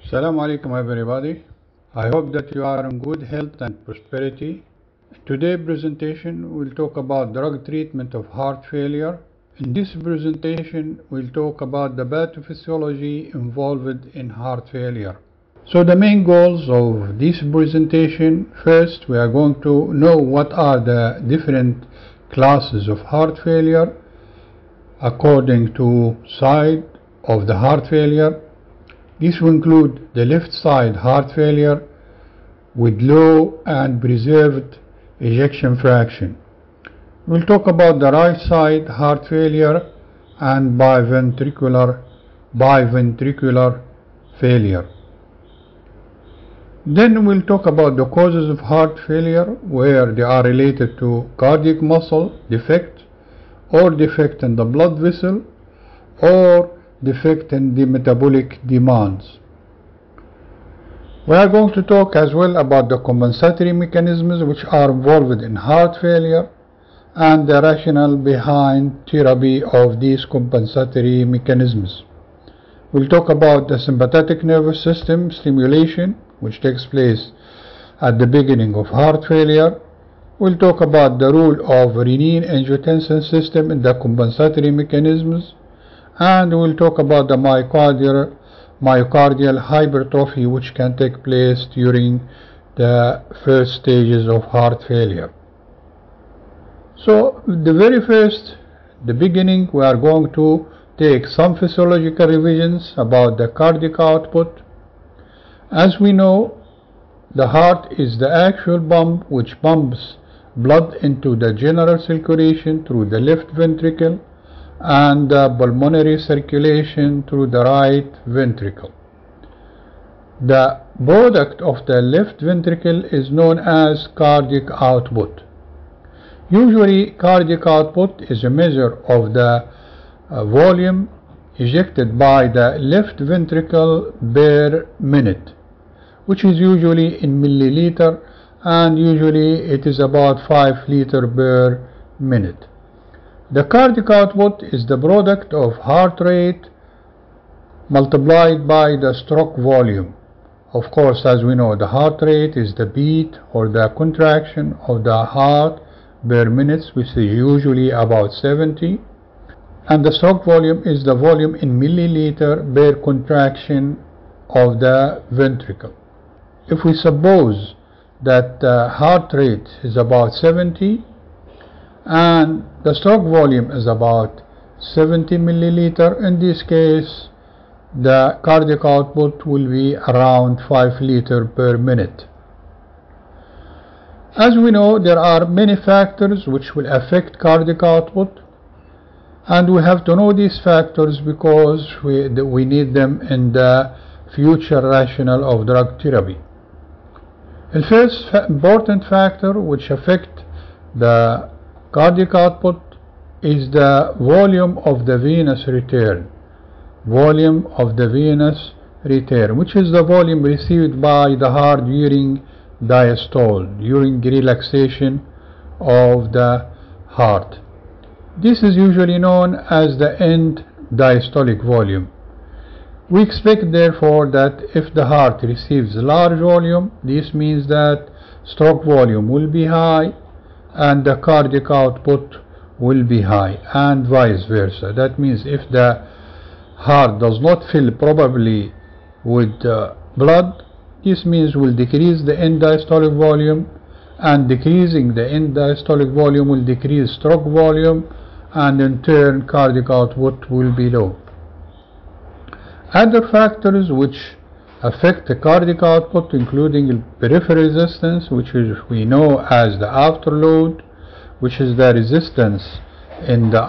Assalamu alaikum everybody. I hope that you are in good health and prosperity. Today's presentation will talk about drug treatment of heart failure. In this presentation we'll talk about the pathophysiology involved in heart failure. So the main goals of this presentation: first, we are going to know what are the different classes of heart failure according to side of the heart failure. This will include the left side heart failure with low and preserved ejection fraction. We'll talk about the right side heart failure and biventricular failure. Then we'll talk about the causes of heart failure, where they are related to cardiac muscle defect, or defect in the blood vessel, or defect in the metabolic demands. We are going to talk as well about the compensatory mechanisms which are involved in heart failure and the rationale behind therapy of these compensatory mechanisms. We'll talk about the sympathetic nervous system stimulation, which takes place at the beginning of heart failure. We'll talk about the role of renin-angiotensin system in the compensatory mechanisms, and we'll talk about the myocardial hypertrophy which can take place during the first stages of heart failure. So the beginning, we are going to take some physiological revisions about the cardiac output. As we know, the heart is the actual pump which pumps blood into the general circulation through the left ventricle and the pulmonary circulation through the right ventricle. The product of the left ventricle is known as cardiac output. Usually, cardiac output is a measure of the volume ejected by the left ventricle per minute, which is usually in milliliter, and usually it is about 5 liters per minute. The cardiac output is the product of heart rate multiplied by the stroke volume. Of course, as we know, the heart rate is the beat or the contraction of the heart per minute, which is usually about 70, and the stroke volume is the volume in milliliter per contraction of the ventricle. If we suppose that the heart rate is about 70 and the stroke volume is about 70 milliliter, in this case the cardiac output will be around 5 liters per minute. As we know, there are many factors which will affect cardiac output, and we have to know these factors because we need them in the future rationale of drug therapy. The first important factor which affects the cardiac output is the volume of the venous return. Volume of the venous return, which is the volume received by the heart during diastole, during relaxation of the heart. This is usually known as the end diastolic volume. We expect therefore that if the heart receives large volume, this means that stroke volume will be high and the cardiac output will be high, and vice versa. That means if the heart does not fill properly with blood, this means will decrease the end diastolic volume, and decreasing the end diastolic volume will decrease stroke volume, and in turn cardiac output will be low. Other factors which affect the cardiac output, including peripheral resistance, which we know as the afterload, which is the resistance in the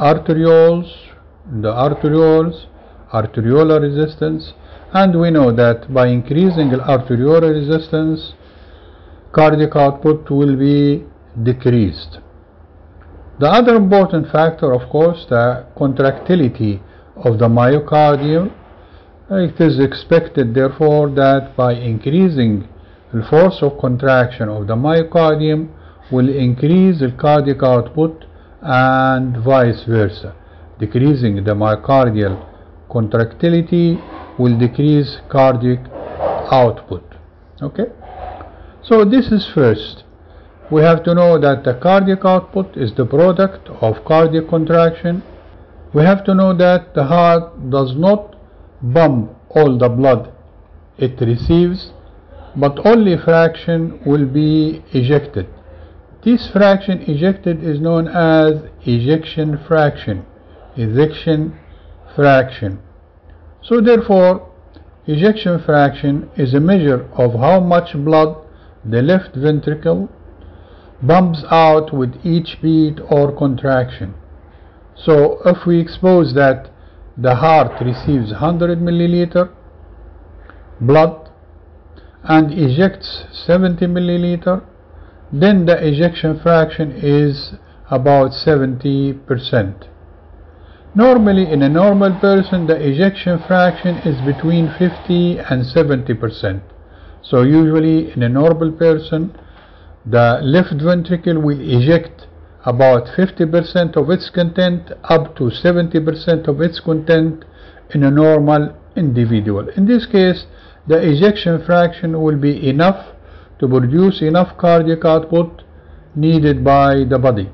arteriolar resistance, and we know that by increasing the arteriolar resistance, cardiac output will be decreased. The other important factor, of course, the contractility of the myocardium. It is expected therefore that by increasing the force of contraction of the myocardium will increase the cardiac output, and vice versa. Decreasing the myocardial contractility will decrease cardiac output. Okay, so this is first. We have to know that the cardiac output is the product of cardiac contraction. We have to know that the heart does not pump all the blood it receives, but only a fraction will be ejected. This fraction ejected is known as ejection fraction. Ejection fraction. So therefore, ejection fraction is a measure of how much blood the left ventricle pumps out with each beat or contraction. So if we suppose that the heart receives 100 milliliter blood and ejects 70 milliliter, then the ejection fraction is about 70%. Normally, in a normal person, the ejection fraction is between 50 and 70%. So usually in a normal person, the left ventricle will eject about 50% of its content up to 70% of its content in a normal individual. In this case, the ejection fraction will be enough to produce enough cardiac output needed by the body.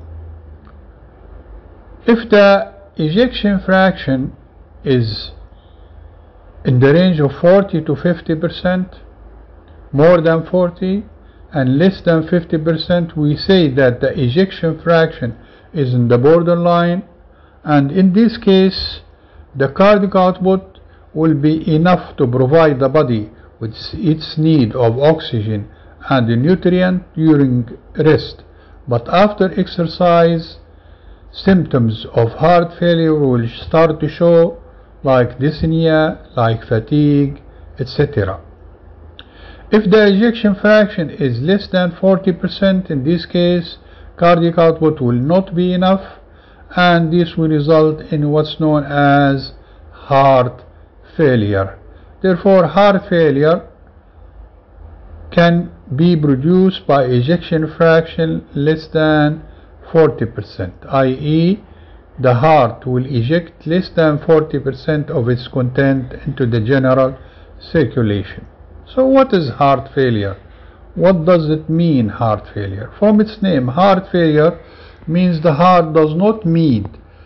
If the ejection fraction is in the range of 40 to 50%, more than 40 and less than 50%, we say that the ejection fraction is in the borderline, and in this case the cardiac output will be enough to provide the body with its need of oxygen and the nutrient during rest. But after exercise, symptoms of heart failure will start to show, like dyspnea, like fatigue, etc. If the ejection fraction is less than 40%, in this case cardiac output will not be enough, and this will result in what's known as heart failure. Therefore, heart failure can be produced by ejection fraction less than 40%, i.e. the heart will eject less than 40% of its content into the general circulation. So what is heart failure? What does it mean, heart failure? From its name, heart failure means the heart does not meet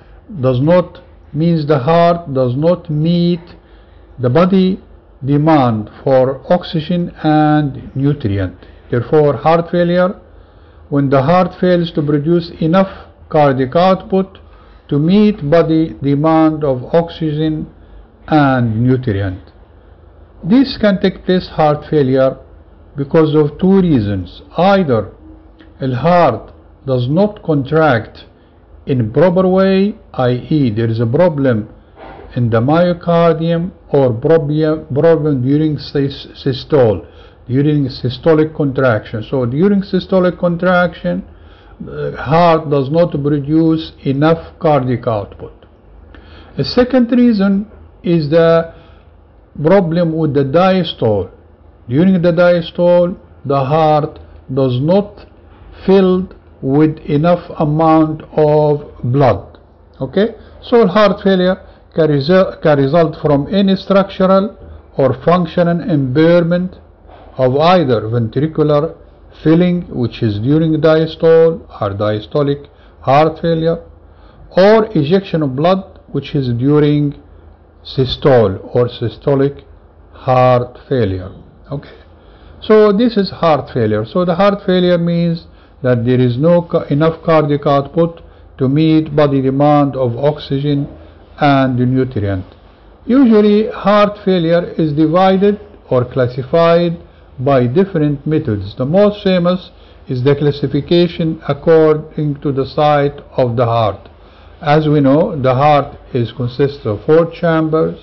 the body demand for oxygen and nutrient. Therefore, heart failure, when the heart fails to produce enough cardiac output to meet body demand of oxygen and nutrient. This can take place, heart failure, because of two reasons. Either the heart does not contract in proper way, i.e. there is a problem in the myocardium, or problem during systole, during systolic contraction. So during systolic contraction, the heart does not produce enough cardiac output. A second reason is the problem with the diastole. During the diastole, the heart does not fill with enough amount of blood. Okay, so heart failure can result from any structural or functional impairment of either ventricular filling, which is during diastole or diastolic heart failure, or ejection of blood, which is during systole or systolic heart failure. Okay, so this is heart failure. So the heart failure means that there is no enough cardiac output to meet body demand of oxygen and nutrient. Usually heart failure is divided or classified by different methods. The most famous is the classification according to the site of the heart. As we know, the heart consists of four chambers: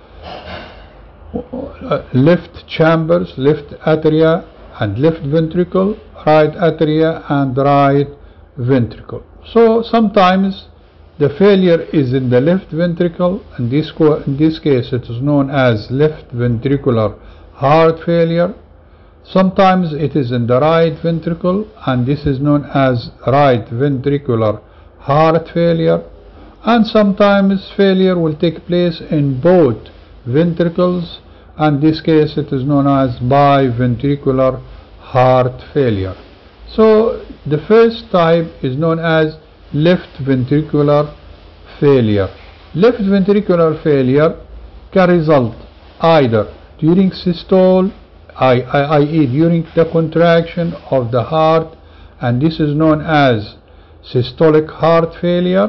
left chambers, left atria and left ventricle, right atria and right ventricle. So sometimes the failure is in the left ventricle. In this case it is known as left ventricular heart failure. Sometimes it is in the right ventricle, and this is known as right ventricular heart failure. And sometimes failure will take place in both ventricles, and this case it is known as biventricular heart failure. So the first type is known as left ventricular failure. Left ventricular failure can result either during systole, i.e. during the contraction of the heart, and this is known as systolic heart failure,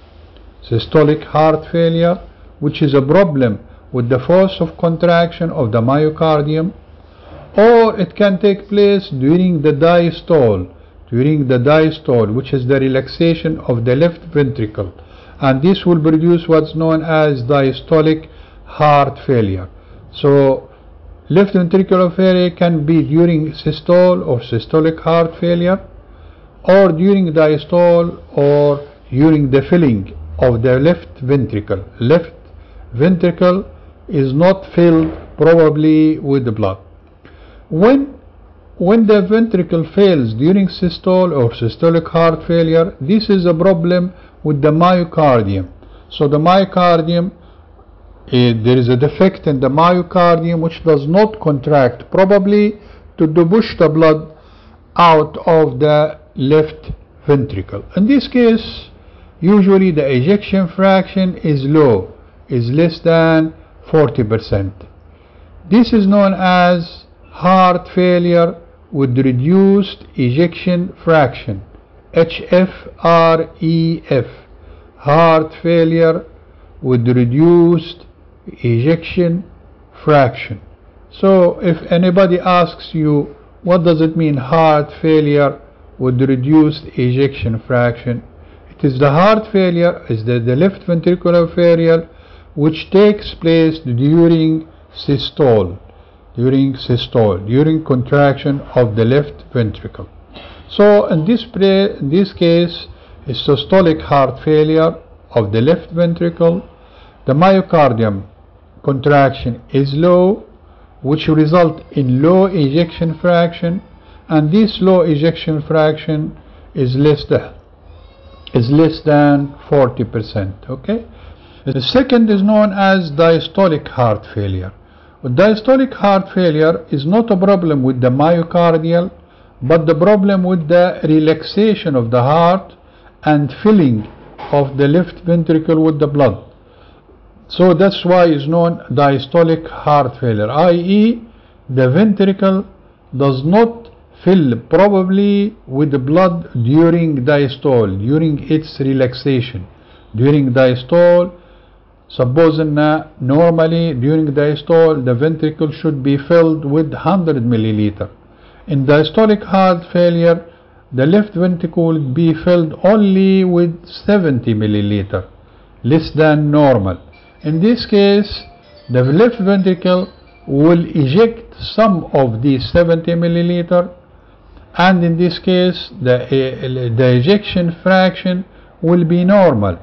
which is a problem with the force of contraction of the myocardium, or it can take place during the diastole, which is the relaxation of the left ventricle, and this will produce what's known as diastolic heart failure. So left ventricular failure can be during systole or systolic heart failure, or during diastole, or during the filling of the left ventricle. Left ventricle is not filled probably with the blood. When the ventricle fails during systole or systolic heart failure, this is a problem with the myocardium. So the myocardium, there is a defect in the myocardium which does not contract, probably to push the blood out of the left ventricle. In this case, usually the ejection fraction is low, is less than 40%. This is known as heart failure with reduced ejection fraction, HFrEF, heart failure with reduced ejection fraction. So if anybody asks you what does it mean heart failure with reduced ejection fraction, it is the heart failure, is the left ventricular failure which takes place during systole, during contraction of the left ventricle. So in this case is systolic heart failure of the left ventricle. The myocardium contraction is low, which result in low ejection fraction, and this low ejection fraction is less than 40%. Okay. The second is known as diastolic heart failure. Diastolic heart failure is not a problem with the myocardial, but the problem with the relaxation of the heart and filling of the left ventricle with the blood. So that's why it's known diastolic heart failure, i.e. the ventricle does not fill probably with the blood during diastole, during its relaxation. During diastole, supposing normally during diastole the ventricle should be filled with 100 milliliter. In diastolic heart failure, the left ventricle will be filled only with 70 milliliter, less than normal. In this case, the left ventricle will eject some of these 70 milliliter, and in this case the ejection fraction will be normal.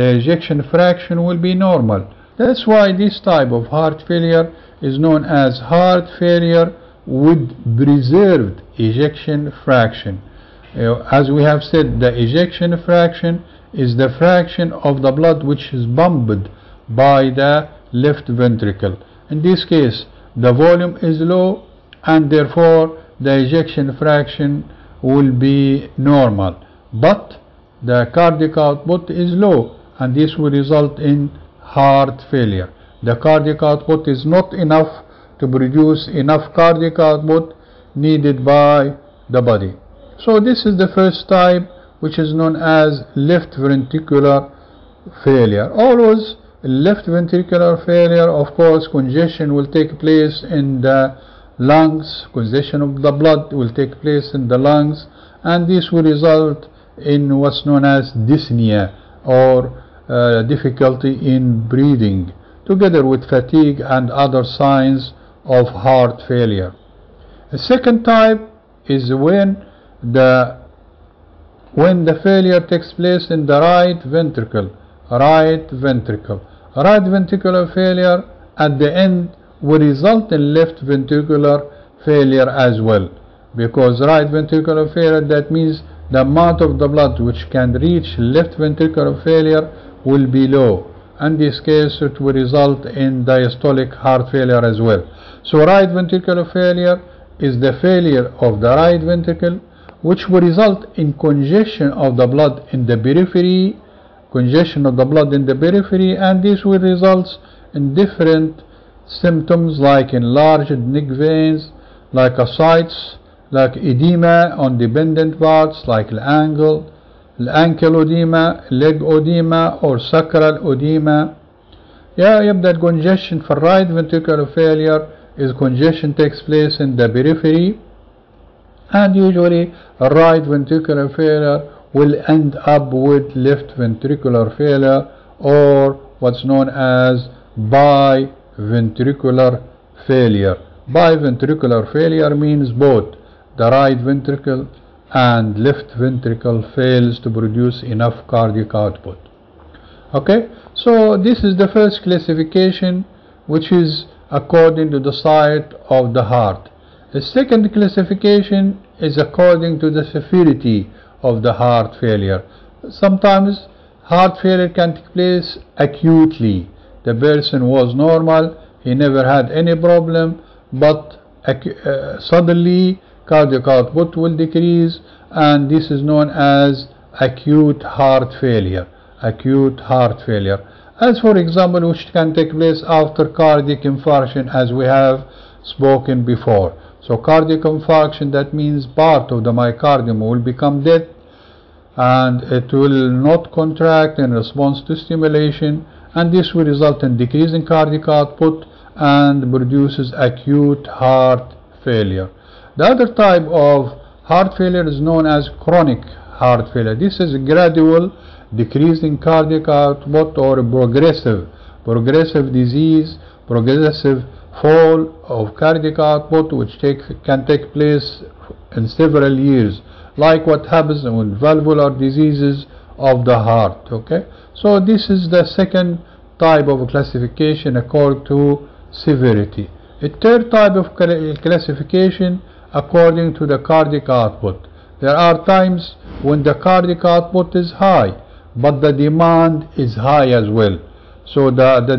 That's why this type of heart failure is known as heart failure with preserved ejection fraction. As we have said, the ejection fraction is the fraction of the blood which is pumped by the left ventricle. In this case, the volume is low, and therefore the ejection fraction will be normal, but the cardiac output is low, and this will result in heart failure. The cardiac output is not enough to produce enough cardiac output needed by the body. So this is the first type, which is known as left ventricular failure. Always left ventricular failure, of course, congestion will take place in the lungs, congestion of the blood will take place in the lungs, and this will result in what's known as dyspnea, or difficulty in breathing, together with fatigue and other signs of heart failure. The second type is when the failure takes place in the right ventricle. Right ventricular failure at the end will result in left ventricular failure as well, because right ventricular failure, that means the amount of the blood which can reach left ventricular failure will be low, In this case it will result in diastolic heart failure as well. So right ventricular failure is the failure of the right ventricle, which will result in congestion of the blood in the periphery, and this will result in different symptoms like enlarged neck veins, like ascites, like edema on dependent parts like the ankle edema, leg edema, or sacral edema. يبدأ congestion for right ventricular failure is congestion takes place in the periphery, and usually right ventricular failure will end up with left ventricular failure, or what's known as biventricular failure. Biventricular failure means both the right ventricle and left ventricle fails to produce enough cardiac output. Okay, so this is the first classification, which is according to the site of the heart. The second classification is according to the severity of the heart failure. Sometimes heart failure can take place acutely. The person was normal, he never had any problem, but suddenly cardiac output will decrease, and this is known as acute heart failure. As for example, which can take place after cardiac infarction, as we have spoken before. So cardiac infarction, that means part of the myocardium will become dead and it will not contract in response to stimulation, and this will result in decrease in cardiac output and produces acute heart failure. The other type of heart failure is known as chronic heart failure. This is a gradual decrease in cardiac output, or progressive disease, progressive fall of cardiac output, which can take place in several years, like what happens with valvular diseases of the heart. Okay, so this is the second type of classification according to severity. A third type of classification according to the cardiac output. There are times when the cardiac output is high, but the demand is high as well. So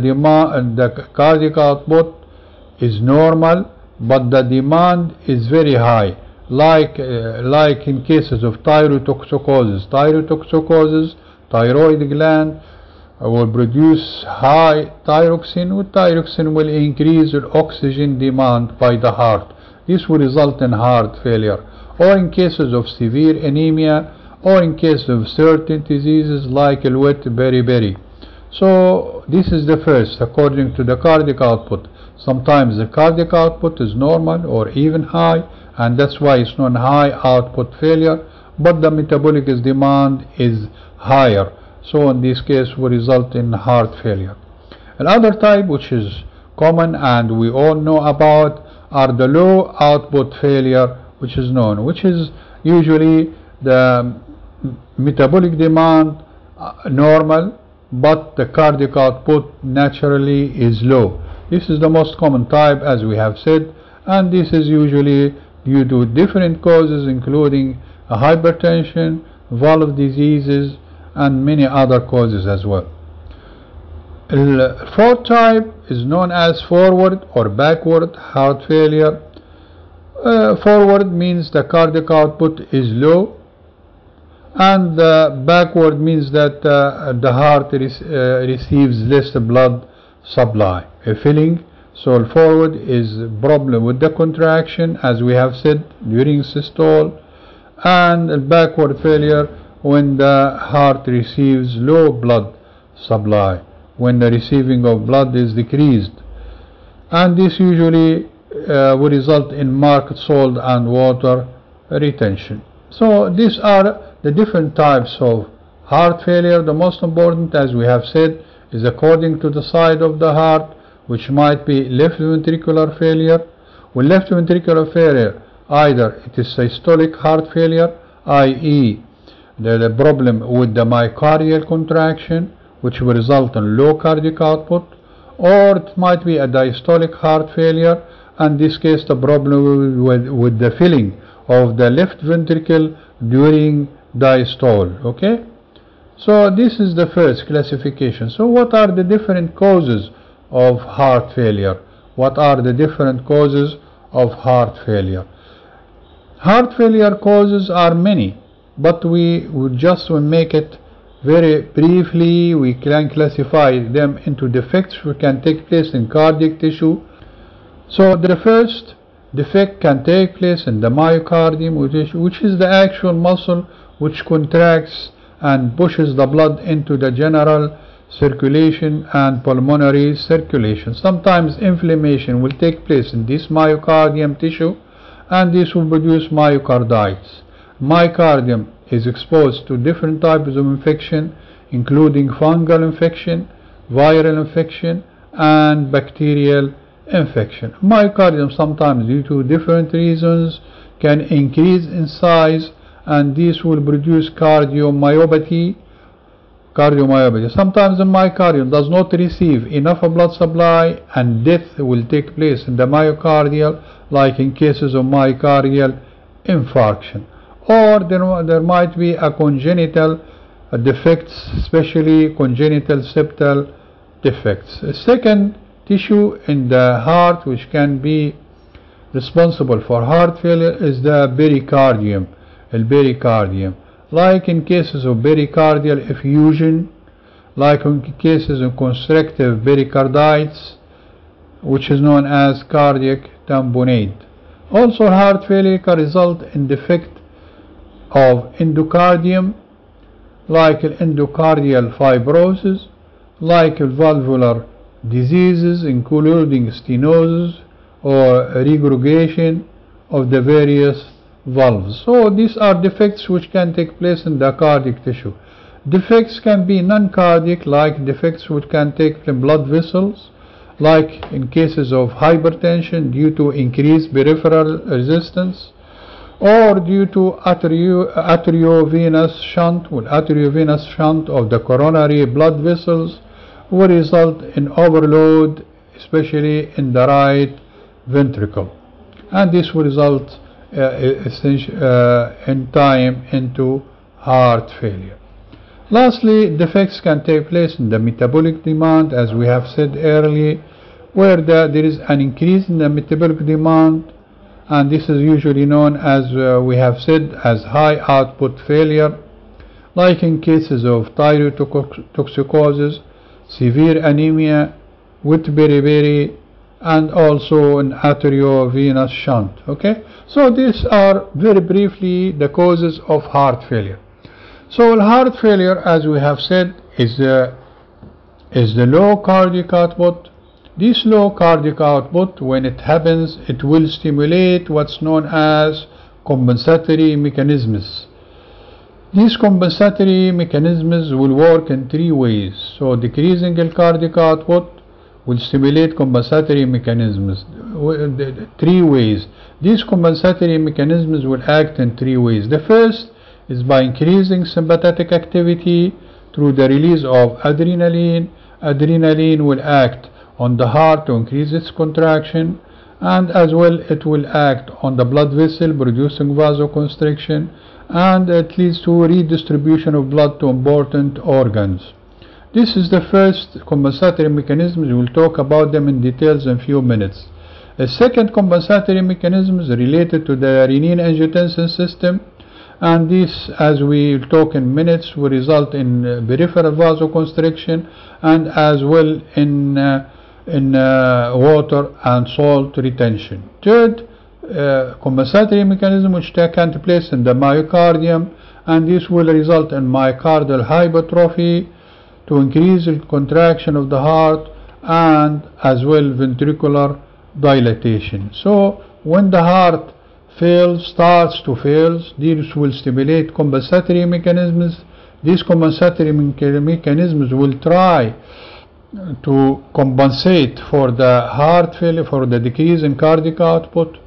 the cardiac output is normal, but the demand is very high, like in cases of thyrotoxicosis. Thyroid gland will produce high thyroxine, with thyroxine will increase the oxygen demand by the heart. This will result in heart failure, or in cases of severe anemia, or in case of certain diseases like wet beriberi. So this is the first according to the cardiac output. Sometimes the cardiac output is normal or even high, and that's why it's known high output failure, but the metabolic demand is higher, so in this case will result in heart failure. Another type which is common and we all know about are the low output failure, which is usually the metabolic demand normal, but the cardiac output naturally is low. This is the most common type, as we have said, and this is usually due to different causes, including hypertension, valve diseases, and many other causes as well. The fourth type is known as forward or backward heart failure. Forward means the cardiac output is low, and backward means that the heart receives less blood supply, a filling. So forward is problem with the contraction, as we have said, during systole, and backward failure when the heart receives low blood supply, when the receiving of blood is decreased, and this usually will result in marked salt and water retention. So these are the different types of heart failure. The most important, as we have said, is according to the side of the heart, which might be left ventricular failure. With left ventricular failure, either it is systolic heart failure, i.e. the problem with the myocardial contraction, which will result in low cardiac output, or it might be a diastolic heart failure, and in this case the problem with the filling of the left ventricle during diastole. Okay, So this is the first classification. So what are the different causes of heart failure? What are the different causes of heart failure? Heart failure causes are many, but we would just make it very briefly. We can classify them into defects which can take place in cardiac tissue. So the first defect can take place in the myocardium, which is the actual muscle which contracts and pushes the blood into the general circulation and pulmonary circulation. Sometimes inflammation will take place in this myocardium tissue, and this will produce myocarditis. Myocardium is exposed to different types of infection, including fungal infection, viral infection, and bacterial infection. Myocardium, sometimes due to different reasons, can increase in size, and this will produce cardiomyopathy. Sometimes the myocardium does not receive enough blood supply, and death will take place in the myocardial, like in cases of myocardial infarction. Or there might be a congenital defects, especially congenital septal defects. A second tissue in the heart which can be responsible for heart failure is the pericardium. Like in cases of pericardial effusion, like in cases of constrictive pericarditis, which is known as cardiac tamponade. Also, heart failure can result in defect of endocardium, like endocardial fibrosis, like valvular diseases including stenosis or regurgitation of the various valves. So these are defects which can take place in the cardiac tissue. Defects can be non-cardiac, like defects which can take place in blood vessels, like in cases of hypertension due to increased peripheral resistance, or due to arteriovenous shunt. Arteriovenous shunt of the coronary blood vessels will result in overload, especially in the right ventricle, and this will result in time into heart failure. Lastly, defects can take place in the metabolic demand, as we have said earlier, where there is an increase in the metabolic demand, and this is usually known as we have said as high output failure, like in cases of thyrotoxicosis, severe anemia, with beriberi, and also an arteriovenous shunt. Okay, so these are very briefly the causes of heart failure. So heart failure, as we have said, is the low cardiac output. This low cardiac output, when it happens, it will stimulate what's known as compensatory mechanisms. These compensatory mechanisms will work in three ways. So decreasing the cardiac output will stimulate compensatory mechanisms. Three ways. These compensatory mechanisms will act in three ways. The first is by increasing sympathetic activity through the release of adrenaline. Adrenaline will act on the heart to increase its contraction, and as well it will act on the blood vessel, producing vasoconstriction, and it leads to redistribution of blood to important organs. This is the first compensatory mechanism. We will talk about them in details in a few minutes. A second compensatory mechanism is related to the renin-angiotensin system, and this, as we will talk in minutes, will result in peripheral vasoconstriction and as well in water and salt retention. Third compensatory mechanism which can take place in the myocardium, and this will result in myocardial hypertrophy to increase the contraction of the heart and as well ventricular dilatation. So when the heart starts to fail, this will stimulate compensatory mechanisms. These compensatory mechanisms will try to compensate for the heart failure, for the decrease in cardiac output,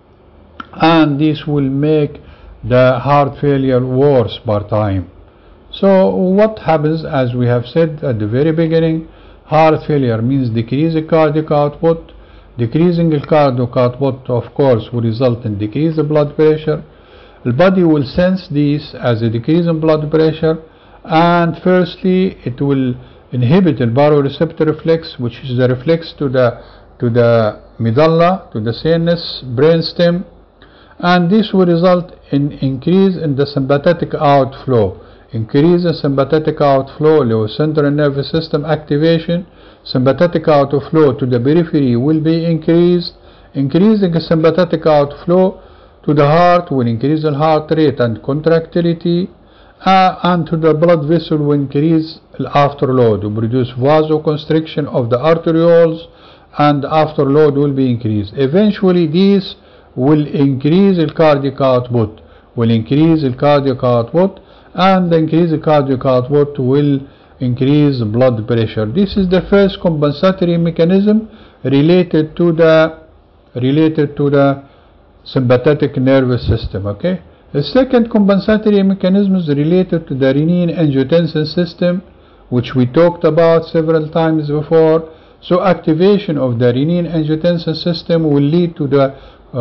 and this will make the heart failure worse per time. So what happens, as we have said at the very beginning, heart failure means decreasing cardiac output. Decreasing the cardiac output, of course, will result in decreased blood pressure. The body will sense this as a decrease in blood pressure, And firstly, it will inhibit the baroreceptor reflex, which is the reflex to the medulla, to the CNS brainstem, and this will result in increase in the sympathetic outflow. Increase in sympathetic outflow, low central nervous system activation, sympathetic outflow to the periphery will be increased. Increasing the sympathetic outflow to the heart will increase the heart rate and contractility, and to the blood vessel will increase the afterload, will produce vasoconstriction of the arterioles, and afterload will be increased. Eventually this will increase the cardiac output, and increase the cardiac output will increase blood pressure. This is the first compensatory mechanism related to the sympathetic nervous system. Okay. The second compensatory mechanism is related to the renin-angiotensin system, which we talked about several times before. So activation of the renin-angiotensin system will lead to the,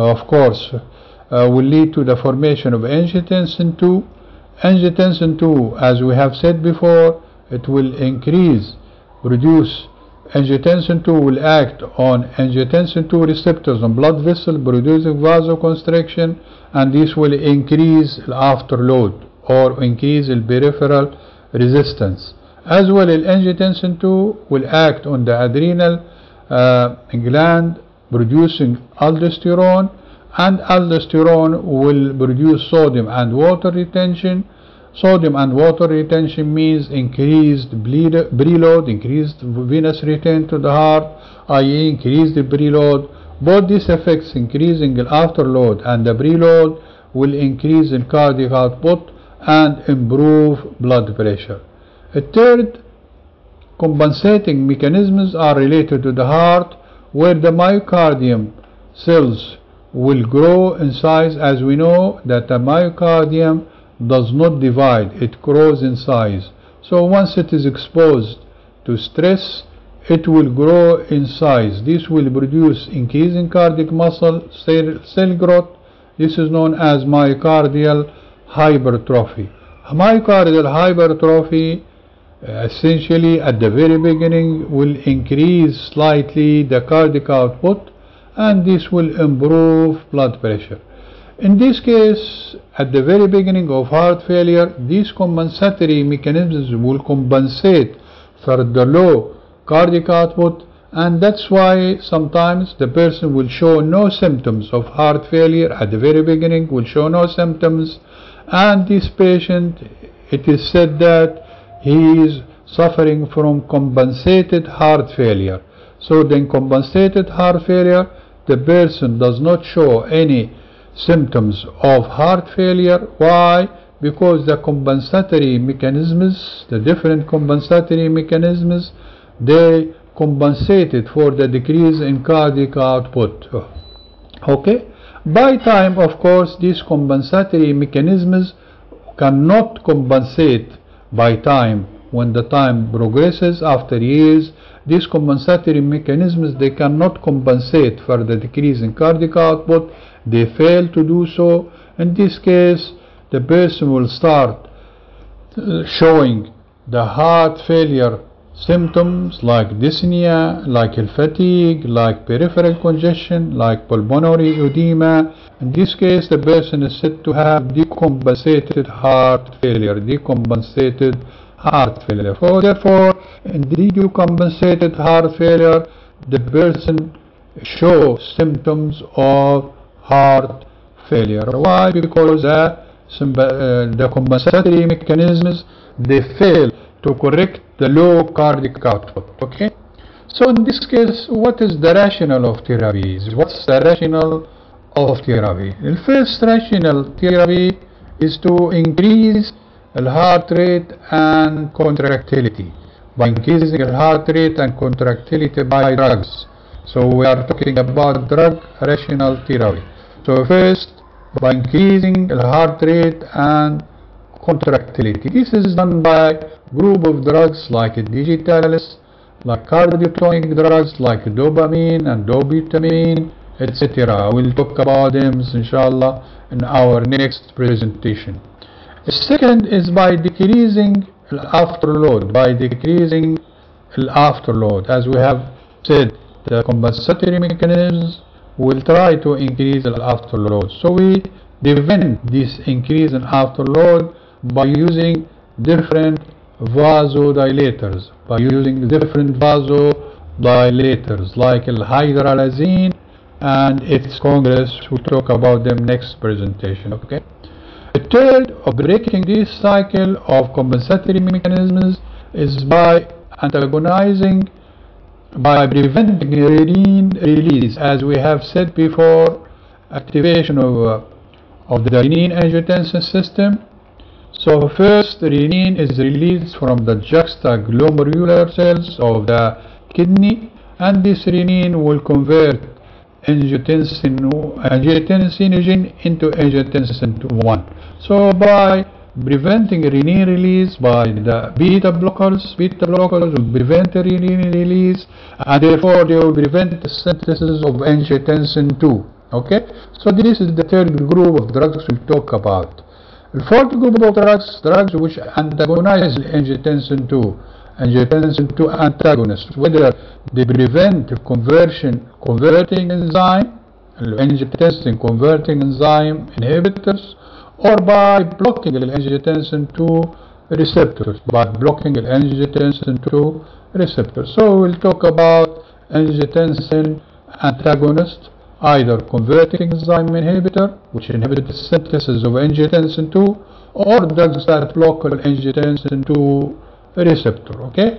will lead to the formation of angiotensin II. Angiotensin II, as we have said before, it will produce angiotensin II will act on angiotensin II receptors on blood vessel, producing vasoconstriction, and this will increase the afterload or increase the peripheral resistance. As well, angiotensin II will act on the adrenal gland, producing aldosterone, and aldosterone will produce sodium and water retention. Sodium and water retention means increased preload, increased venous return to the heart, i.e. increased preload. Both these effects, increasing the afterload and the preload, will increase in cardiac output and improve blood pressure. A third compensating mechanisms are related to the heart, where the myocardium cells will grow in size. As we know that the myocardium does not divide, it grows in size. So once it is exposed to stress, it will grow in size. This will produce increase in cardiac muscle cell growth. This is known as myocardial hypertrophy. Myocardial hypertrophy essentially at the very beginning will increase slightly the cardiac output, and this will improve blood pressure. In this case, at the very beginning of heart failure, these compensatory mechanisms will compensate for the low cardiac output, and that's why sometimes the person will show no symptoms of heart failure at the very beginning, will show no symptoms, and this patient, it is said that he is suffering from compensated heart failure. So in compensated heart failure, the person does not show any symptoms of heart failure. Why? Because the compensatory mechanisms, the different compensatory mechanisms, they compensated for the decrease in cardiac output. Okay. By time, of course, these compensatory mechanisms cannot compensate by time. When the time progresses after years, these compensatory mechanisms, they cannot compensate for the decrease in cardiac output. They fail to do so. In this case, the person will start showing the heart failure symptoms like dyspnea, like fatigue, like peripheral congestion, like pulmonary edema. In this case, the person is said to have decompensated heart failure. So therefore, in decompensated heart failure, the person shows symptoms of heart failure. Why? Because the compensatory mechanisms, they fail to correct the low cardiac output. Okay. So in this case, what is the rationale of therapies? What's the rationale of therapy? The first rationale therapy is to increase the heart rate and contractility. By increasing the heart rate and contractility by drugs. So we are talking about drug rational therapy. So first, by increasing the heart rate and contractility. This is done by group of drugs like digitalis, like cardiotonic drugs like dopamine and dobutamine, etc. We'll talk about them inshallah in our next presentation. The second is by decreasing afterload. By decreasing afterload, as we have said, the compensatory mechanisms will try to increase the afterload. So we prevent this increase in afterload by using different vasodilators, like hydralazine and its congress. We'll talk about them next presentation. Okay. The third of breaking this cycle of compensatory mechanisms is by preventing renin release. As we have said before, activation of the renin-angiotensin system. So first, renin is released from the juxtaglomerular cells of the kidney, and this renin will convert angiotensinogen into angiotensin 1. So by preventing renin release by the beta blockers will prevent renin release, and therefore they will prevent the synthesis of angiotensin 2. Okay, so this is the third group of drugs we'll talk about. The fourth group of drugs which antagonize angiotensin 2 antagonists, whether they prevent converting enzyme, angiotensin converting enzyme inhibitors, or by blocking the angiotensin 2 receptors, So we'll talk about angiotensin antagonist, either converting enzyme inhibitor, which inhibit the synthesis of angiotensin 2, or drugs that block the angiotensin 2 receptor. Okay.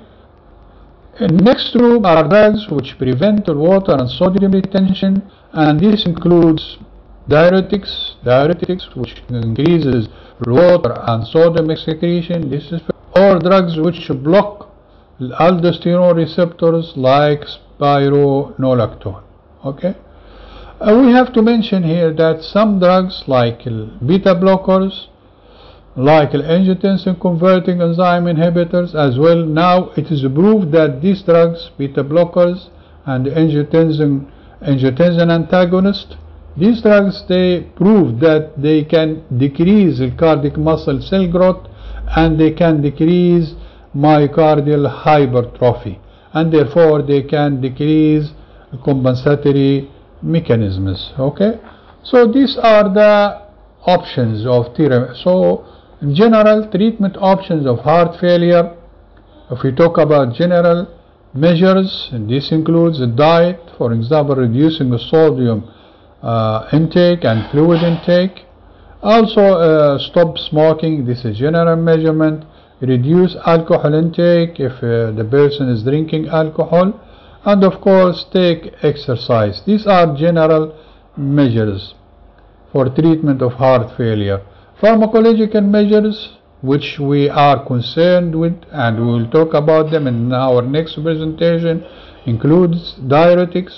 Next group are drugs which prevent water and sodium retention, and this includes diuretics which increases water and sodium excretion. Or drugs which block aldosterone receptors like spironolactone. Okay. We have to mention here that some drugs like beta blockers, like angiotensin converting enzyme inhibitors as well, now it is proved that these drugs, beta blockers and angiotensin antagonist, these drugs, they prove that they can decrease cardiac muscle cell growth, and they can decrease myocardial hypertrophy, and therefore they can decrease compensatory mechanisms. Okay, so these are the options of therapy. So in general, treatment options of heart failure, if we talk about general measures, and this includes a diet, for example reducing the sodium intake and fluid intake. Also stop smoking, this is general measurement. Reduce alcohol intake if the person is drinking alcohol, and of course take exercise. These are general measures for treatment of heart failure. Pharmacological measures which we are concerned with, and we will talk about them in our next presentation, includes diuretics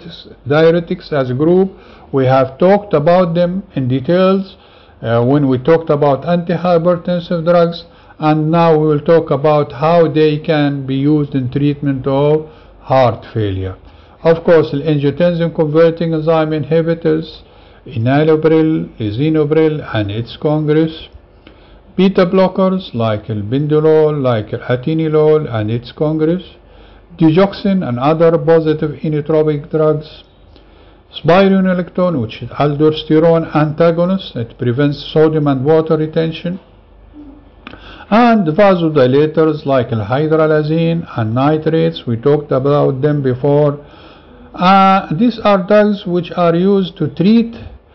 as a group. We have talked about them in details when we talked about antihypertensive drugs, and now we will talk about how they can be used in treatment of heart failure. Of course, the angiotensin converting enzyme inhibitors, enalapril, lisinopril and its congress, beta blockers like bindolol, like atenolol and its congress, digoxin and other positive inotropic drugs, spironolactone, which is aldosterone antagonist, it prevents sodium and water retention, and vasodilators like hydralazine and nitrates. We talked about them before. These are drugs which are used to treat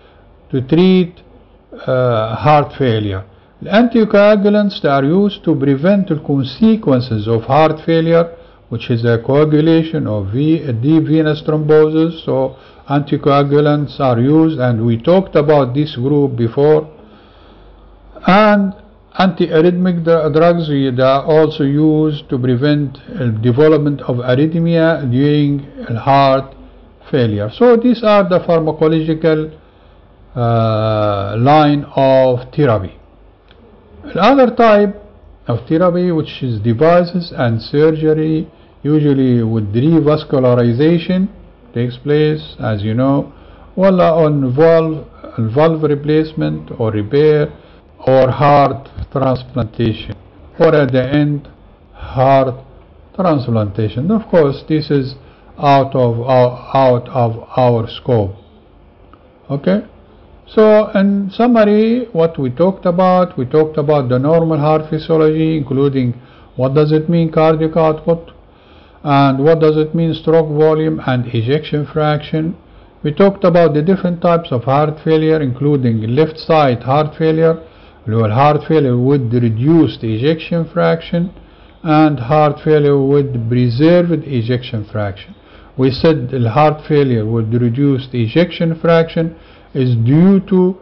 heart failure. The anticoagulants, they are used to prevent the consequences of heart failure, which is a coagulation of deep venous thrombosis. So anticoagulants are used, and we talked about this group before. And antiarrhythmic drugs, they are also used to prevent development of arrhythmia during heart failure. So these are the pharmacological line of therapy. Another type of therapy, which is devices and surgery, usually with revascularization takes place, as you know, on valve replacement or repair, or heart transplantation. or at the end heart transplantation. Of course, this is out of our scope. Okay, so in summary, what we talked about the normal heart physiology, including what does it mean cardiac output, and what does it mean stroke volume and ejection fraction. We talked about the different types of heart failure, including left side heart failure, heart failure with reduced ejection fraction, and heart failure with preserved ejection fraction. We said the heart failure with reduced ejection fraction is due to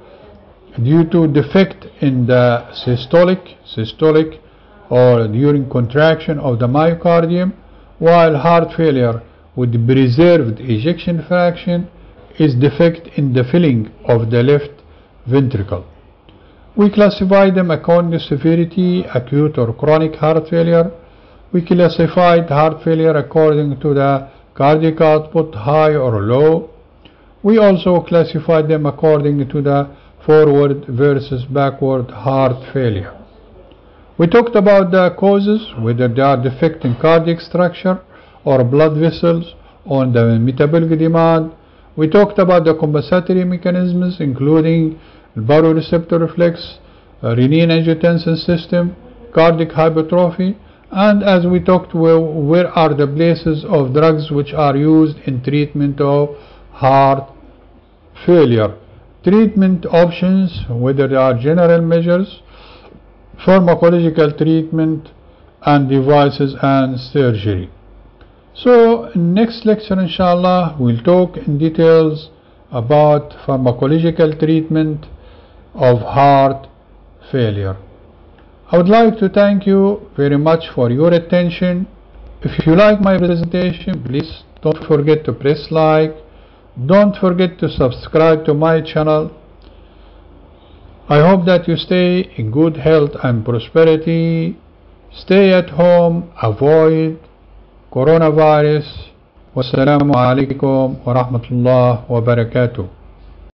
defect in the systolic or during contraction of the myocardium, while heart failure with preserved ejection fraction is defect in the filling of the left ventricle. We classify them according to severity, acute or chronic heart failure. We classified heart failure according to the cardiac output, high or low. We also classified them according to the forward versus backward heart failure. We talked about the causes, whether they are defect in cardiac structure or blood vessels or the metabolic demand. We talked about the compensatory mechanisms, including baroreceptor reflex, renin-angiotensin system, cardiac hypertrophy, and as we talked, where are the places of drugs which are used in treatment of heart failure. Treatment options, whether they are general measures, pharmacological treatment, and devices and surgery. So next lecture inshallah we'll talk in details about pharmacological treatment of heart failure. I would like to thank you very much for your attention. If you like my presentation, please don't forget to press like. Don't forget to subscribe to my channel. I hope that you stay in good health and prosperity. Stay at home, avoid coronavirus. Wassalamu alaikum wa rahmatullah wa barakatuh.